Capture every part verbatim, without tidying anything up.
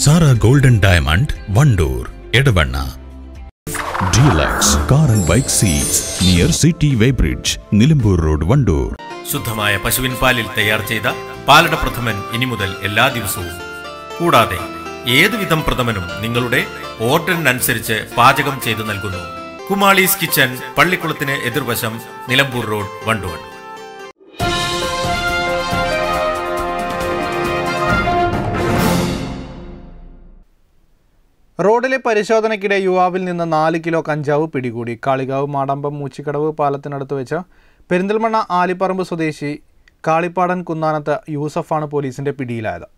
Sara Golden Diamond, Vandoor, Edavanna. Deluxe Car and Bike Seats near City Weybridge, Nilambur Road, Vandoor. ശുദ്ധമായ പശുവിൻ പാലിൽ തയ്യാർ ചെയ്ത പാലട പ്രഥമൻ ഇനി മുതൽ എല്ലാ ദിവസവും. കൂടാതെ ഏതുവിധം പ്രഥമനും നിങ്ങളുടെ ഓർഡറിനനുസരിച്ച് പാചകം ചെയ്തു നൽകുന്നു. കുമാളീസ് കിച്ചൺ, പള്ളിക്കുളത്തിന് എതിർവശം, നിലമ്പൂർ റോഡ്, വണ്ടൂർ. റോഡിലെ പരിശോധനയ്ക്കിടെ യുവാവിൽ നിന്ന് നാല് കിലോ കഞ്ചാവ് പിടികൂടി. കാളികാവ് മാടമ്പം മൂച്ചിക്കടവ് പാലത്തിനടുത്ത് വെച്ച് പെരിന്തൽമണ്ണ ആലിപ്പറമ്പ് സ്വദേശി കാളിപ്പാടൻ കുന്നാനത്ത് യൂസഫാണ് പോലീസിന്റെ പിടിയിലായത്.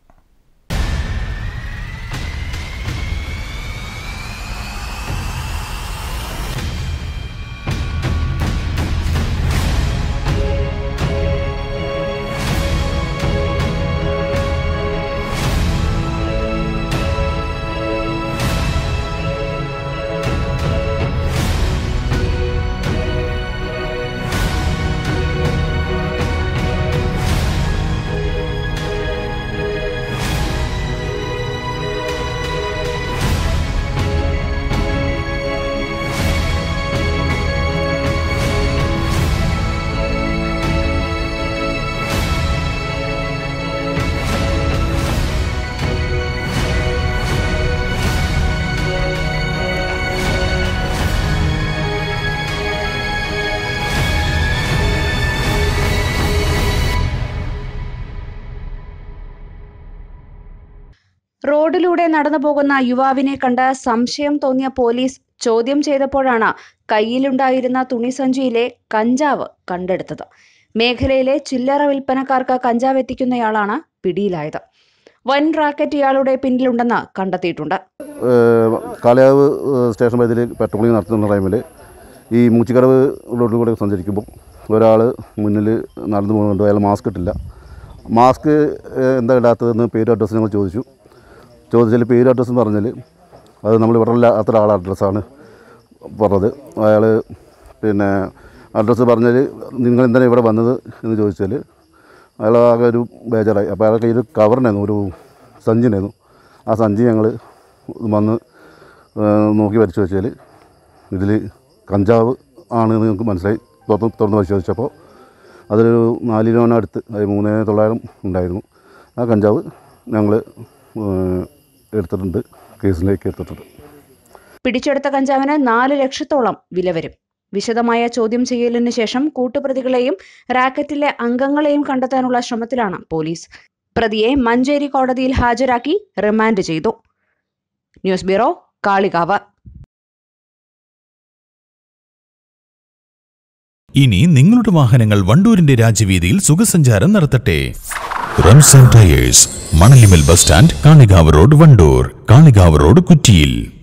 റോഡിലൂടെ നടന്നു പോകുന്ന യുവാവിനെ കണ്ട് സംശയം തോന്നിയ പോലീസ് ചോദ്യം ചെയ്തപ്പോഴാണ് കയ്യിലുണ്ടായിരുന്ന തുണിസഞ്ചിയിലെ കഞ്ചാവ് കണ്ടെടുത്തത്. മേഖലയിലെ ചില്ലറ വിൽപ്പനക്കാർക്ക് കഞ്ചാവ് എത്തിക്കുന്നയാളാണ് പിടിയിലായത്. വൻ റാക്കറ്റ് ഇയാളുടെ പിന്നിലുണ്ടെന്ന് കണ്ടെത്തിയിട്ടുണ്ട്. കാളികാവ് സ്റ്റേഷൻ പരിധിയിൽ പെട്രോളിംഗ് നടത്തുന്ന ടൈമിൽ ഈ മൂച്ചിക്കടവ് റോഡിലൂടെ സഞ്ചരിക്കുമ്പോൾ ഒരാൾ മുന്നിൽ നടന്നു പോകുന്നുണ്ട്. അയാൾ മാസ്ക് ഇട്ടില്ല. മാസ്ക് എന്താ ഇടാത്തതെന്ന് പേര് അഡ്രസ്സ് ഞങ്ങൾ ചോദിച്ചു. ചോദിച്ചാൽ പേര് അഡ്രസ്സ് പറഞ്ഞാൽ അത് നമ്മൾ ഇവിടെ ഇല്ലാത്ത ഒരാളുടെ അഡ്രസ്സാണ് പറഞ്ഞത്. അയാൾ പിന്നെ അഡ്രസ്സ് പറഞ്ഞാൽ നിങ്ങൾ എന്താണ് ഇവിടെ വന്നത് എന്ന് ചോദിച്ചാൽ അയാൾ ആകെ ഒരു ബേജാറായി. അപ്പോൾ അയാളുടെ കയ്യിൽ കവറിനായിരുന്നു, ഒരു സഞ്ചിനായിരുന്നു. ആ സഞ്ചി ഞങ്ങൾ വന്ന് നോക്കി പരിശോധിച്ച് വെച്ചാൽ ഇതിൽ കഞ്ചാവ് ആണെന്ന് ഞങ്ങൾക്ക് മനസ്സിലായി. തുറന്ന് തുറന്ന് പരിശോധിച്ചപ്പോൾ അതിലൊരു നാല് കിലോനടുത്ത്, അത് മൂന്ന് തൊള്ളായിരം ഉണ്ടായിരുന്നു. ആ കഞ്ചാവ് ഞങ്ങൾ എടുത്തിട്ടുണ്ട്, കേസിലേക്ക് എടുത്തിട്ടുണ്ട്. പിടിച്ചെടുത്ത കഞ്ചാവിന് നാല് ലക്ഷത്തോളം വില വരും. വിശദമായ ചോദ്യം ചെയ്യലിന് ശേഷം കൂട്ടുപ്രതികളെയും റാക്കറ്റിലെ അംഗങ്ങളെയും കണ്ടെത്താനുള്ള ശ്രമത്തിലാണ് പോലീസ്. പ്രതിയെ മഞ്ചേരി കോടതിയിൽ ഹാജരാക്കി റിമാൻഡ് ചെയ്തു. News bureau, Kalikavu. ഇനി നിങ്ങളുടെ വാഹനങ്ങൾ വണ്ടൂരിന്റെ രാജവീതിയിൽ സുഖസഞ്ചാരം നടത്തട്ടെ. Ramzan tyres, Manalimal bus stand, Kalikavu road, Wandoor. Kalikavu road, കുറ്റിയിൽ.